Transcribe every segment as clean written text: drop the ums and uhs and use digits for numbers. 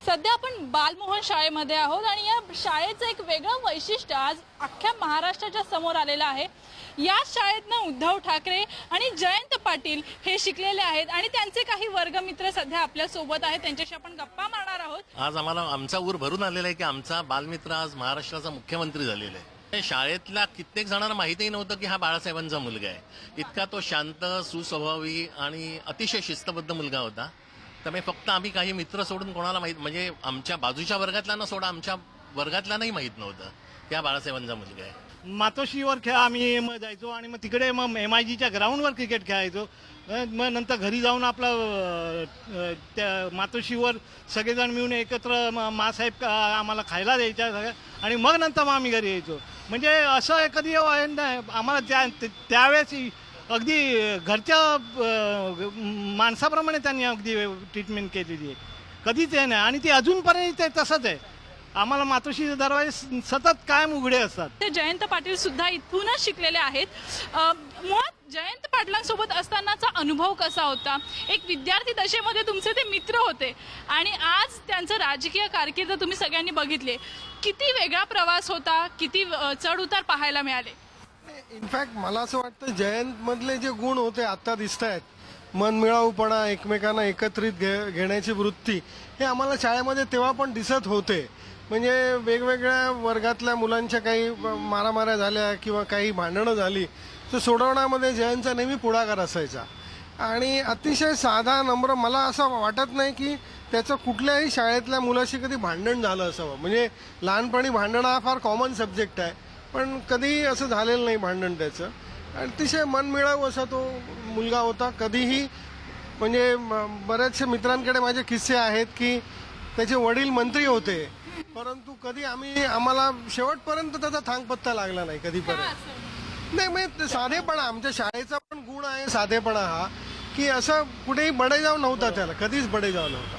सध्या आपण बालमोहन शाळेमध्ये आहोत आणि या शाळेचं एक वेगळं वैशिष्ट्य आज अख्ख्या महाराष्ट्राच्या समोर आलेलं आहे। या शाळेतनं उद्धव ठाकरे आणि जयंत पाटील हे शिकलेले आहेत आणि त्यांचे काही वर्गमित्र सध्या आपल्या सोबत आहेत, त्यांच्याशी आपण गप्पा मारणार आहोत। आज आम्हाला आमचा ऊर भरून आलेला आहे की आमचा बालमित्र आज महाराष्ट्राचा मुख्यमंत्री झालेला आहे। शाळेतल्या कित्येक जणांना माहितीही नव्हतं की हा बाळासाहेबांचा मुलगा आहे। इतका तो शांत, सुस्वभावी आणि अतिशय शिस्तबद्ध मुलगा होता। त्यामुळे फक्त आम्ही काही मित्र सोडून कोणाला माहित, म्हणजे आमच्या बाजूच्या वर्गातल्यांना सोडा, आमच्या वर्गातल्यांनाही माहित नव्हतं की हा बाळासाहेबांचा मुलगा आहे। मातोश्रीवर खेळ आम्ही जायचो आणि मग तिकडे मग MIGच्या ग्राउंडवर क्रिकेट खेळायचो। मग नंतर घरी जाऊन आपलं त्या मातोश्रीवर सगळेजण मिळून एकत्र मासाहेब आम्हाला खायला द्यायच्या आणि मग नंतर मग आम्ही घरी यायचो। म्हणजे असं कधी आम्हाला त्यावेळेस अगदी घरच्या माणसाप्रमाणे त्यांनी अगदी ट्रीटमेंट केलेली आहे, कधीच आहे नाही आणि ती अजूनपर्यंत तसंच आहे। आम्हाला मातोश्रीचे दरवाजे सतत कायम उघडे असतात। ते जयंत पाटील सुद्धा इथूनच शिकलेले आहेत। मुळात जयंत पाटलांसोबत असतानाचा अनुभव कसा होता? एक विद्यार्थी दशेमध्ये तुमचे ते मित्र होते आणि आज त्यांचं राजकीय कारकीर्द तुम्ही सगळ्यांनी बघितले। किती वेगळा प्रवास होता, किती चढ उतार पाहायला मिळाले? इनफॅक्ट मला असं वाटतं जयंत मधले जे गुण होते आता दिसत आहेत, मनमिळाऊपणा, एकमेकांना एकत्रित घेण्याची वृत्ती, हे आम्हाला शाळेमध्ये तेव्हा पण दिसत होते। म्हणजे वेगवेगळ्या वर्गातल्या मुलांच्या काही मारामाऱ्या झाल्या किंवा काही भांडणं झाली तर सोडवण्यामध्ये जयंतचा नेहमी पुढाकार असायचा आणि अतिशय साधा नम्र। मला असं वाटत नाही की त्याचं कुठल्याही शाळेतल्या मुलाशी कधी भांडण झालं असावं। म्हणजे लहानपणी भांडण हा फार कॉमन सब्जेक्ट आहे, पण कधी असं झालेलं नाही भांडण त्याचं। अतिशय मनमिळावू असा तो मुलगा होता। कधीही म्हणजे बऱ्याचशा मित्रांकडे माझे किस्से आहेत की त्याचे वडील मंत्री होते, परंतु कधी आम्हाला शेवटपर्यंत त्याचा थांगपत्ता लागला नाही कधीपर्यंत। नाही म्हणजे साधेपणा, आमच्या शाळेचा पण गुण आहे साधेपणा हा, की असं कुठेही बडेजाव नव्हता, त्याला कधीच बडेजाव नव्हता।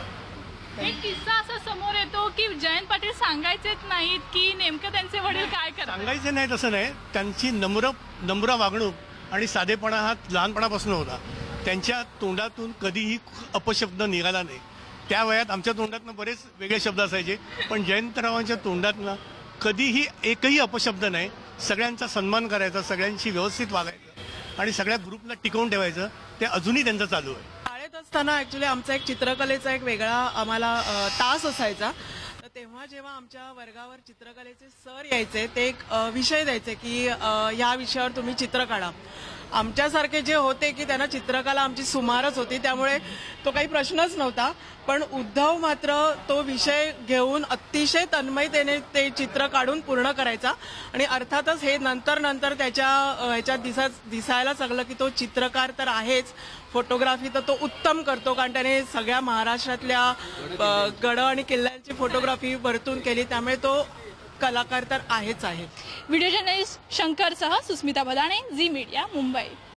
एक किस्सा असा समोर येतो की जयंत पाटील सांगायचेच नाहीत की नेमकं त्यांचे वडील काय करतात। सांगायचे नाही तसं नाही, त्यांची नम्र वागणूक आणि साधेपणा हा लहानपणापासून होता। त्यांच्या तोंडातून कधीही अपशब्द निघाला नाही। त्या वयात आमच्या तोंडातनं बरेच वेगळे शब्द असायचे, पण जयंतरावांच्या तोंडातनं कधीही एकही अपशब्द नाही। सगळ्यांचा सन्मान करायचा, सगळ्यांशी व्यवस्थित वागायचं आणि सगळ्या ग्रुपला टिकवून ठेवायचं, ते अजूनही त्यांचं चालू आहे। शाळेत असताना ऍक्च्युली आमचा एक चित्रकलेचा एक वेगळा आम्हाला तास असायचा। तर तेव्हा जेव्हा आमच्या वर्गावर चित्रकलेचे सर यायचे, ते एक विषय द्यायचे की या विषयावर तुम्ही चित्र काढा। आमच्यासारखे जे होते की त्यांना चित्रकला आमची सुमारच होती, त्यामुळे तो काही प्रश्नच नव्हता। पण उद्धव मात्र तो विषय घेऊन अतिशय तन्मयतेने ते चित्र काढून पूर्ण करायचा आणि अर्थातच हे नंतर त्याच्या ह्याच्यात दिसायला लागलं की तो चित्रकार तर आहेच, फोटोग्राफी तर तो उत्तम करतो, कारण त्याने सगळ्या महाराष्ट्रातल्या गड आणि किल्ल्यांची फोटोग्राफी भरतून केली, त्यामुळे तो कलाकार तर आहेच आहे। व्हिडिओ जर्नलिस्ट शंकरसह सुस्मिता भदाणे, झी मीडिया, मुंबई।